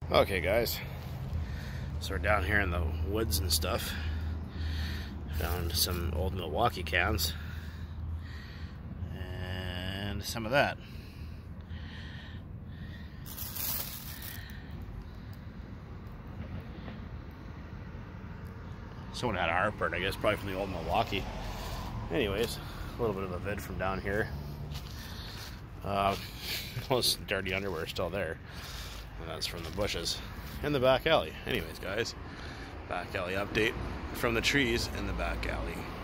Okay guys, so we're down here in the woods and stuff. Found some old Milwaukee cans and some of that. Someone had a heartburn, I guess, probably from the old Milwaukee. Anyways, a little bit of a vid from down here. Most dirty underwear still there, and that's from the bushes in the back alley. Anyways guys, back alley update from the trees in the back alley.